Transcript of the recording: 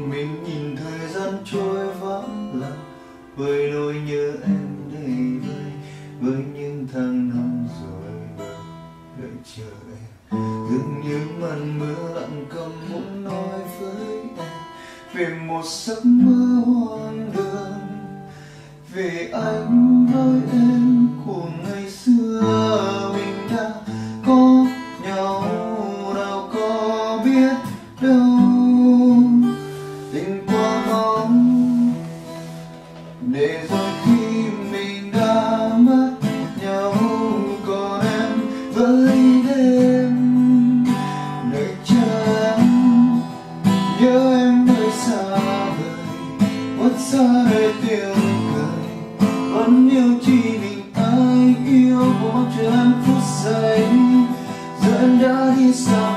Mình nhìn thời gian trôi vắng lặng với nỗi nhớ em đầy vơi, với những tháng năm rồi đợi chờ em. Dường như màn mưa lặng câm muốn nói với em về một giấc mơ hoang đường, về anh với em của ngày xưa. Mình đã có nhau đâu có biết đâu, tình qua bóng để rồi khi mình đã mất nhau, còn em với đêm nơi chờ em. Nhớ em nơi xa vời, khuất xa nơi tiếng cười, vẫn yêu chỉ mình ai yêu của mong chờ em phút giây. Giờ em đã đi xa